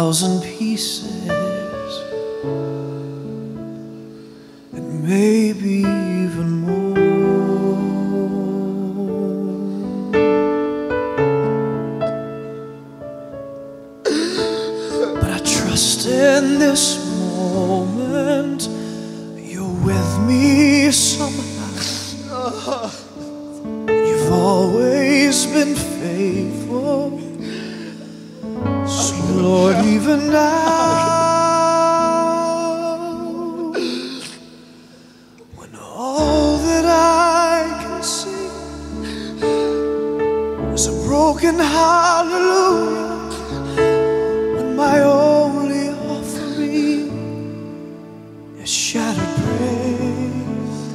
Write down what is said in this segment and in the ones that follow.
1,000 pieces, and maybe even more. But I trust in this moment you're with me somehow. You've always been faithful. So Lord, even now, when all that I can see is a broken hallelujah, when my only offering is shattered praise,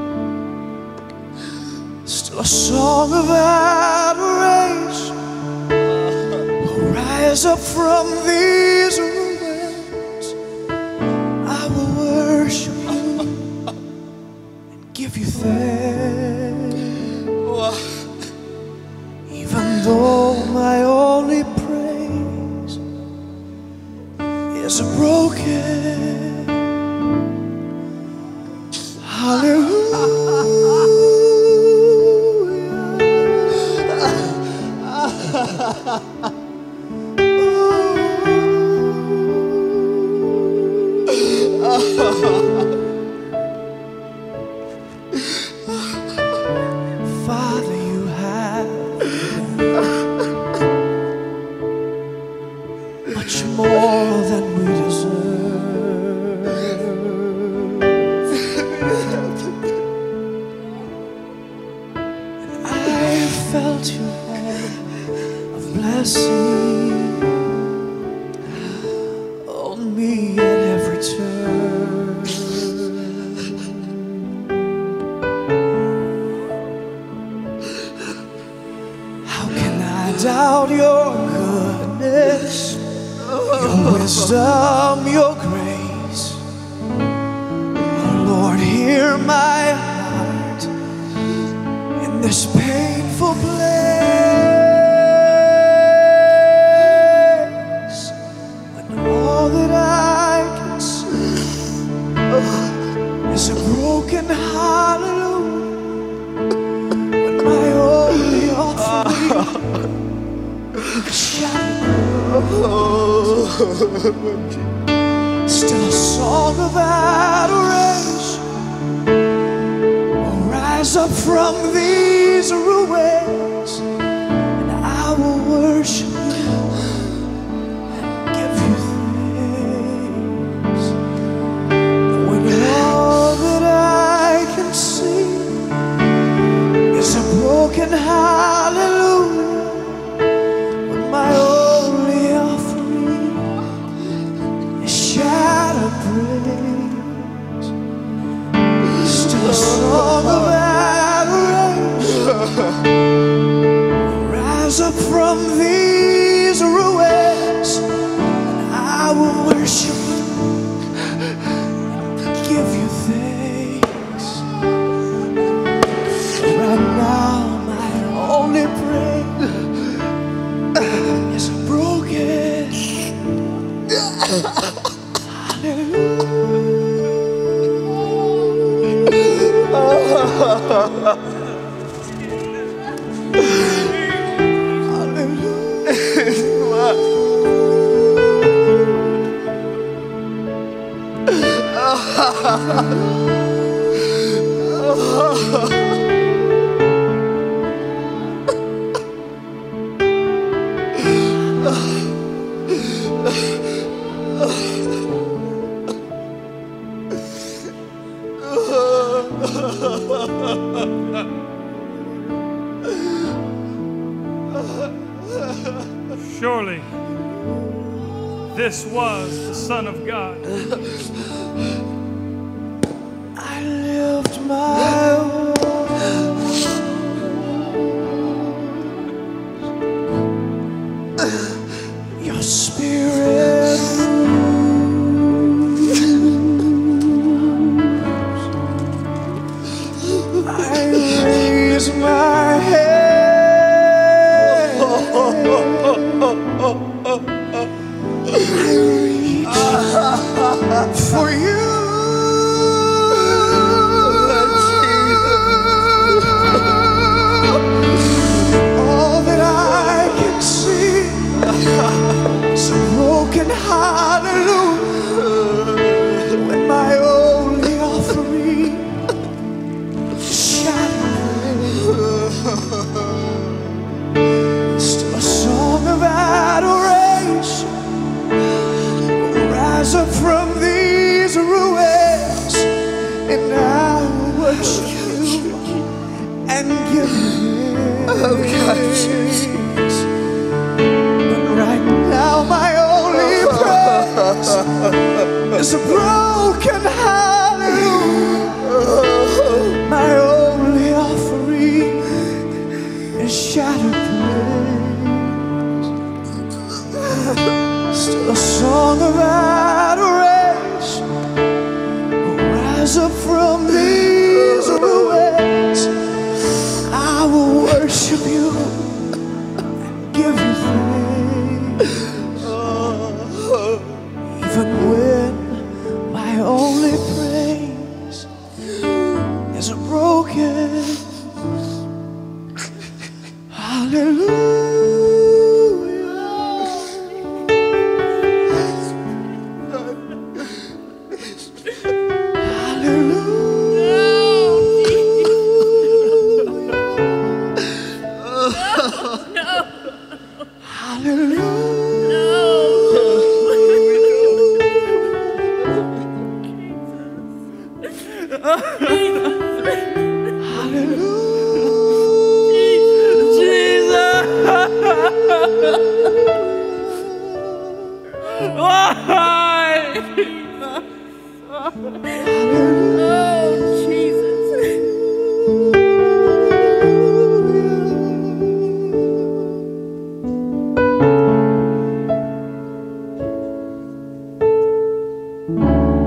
still a song of adoration will rise up from these ruins. I will worship you and give you thanks, even though my only praise is a broken hallelujah. Father, you have much more than we deserve. And I felt your hand of blessing on me at every turn. How can I doubt your goodness, your wisdom, your grace? Oh Lord, hear my heart in this painful place, when all that I can see is a broken hallelujah, when my only offering is shattered. Still a song of adoration will rise up from these ruins, and I will worship you and give you thanks. But when all that I can see is a broken hallelujah, when my only offering is shattered praise, still a song of adoration rise up from these ruins, and I will worship you and give you thanks. Right now, my only praise is a broken Surely this was the Son of God. I lift my voice. Your spirit moves. I raise my head. I worship you, give you thanks. Even when my only praise is a broken hallelujah. Jesus.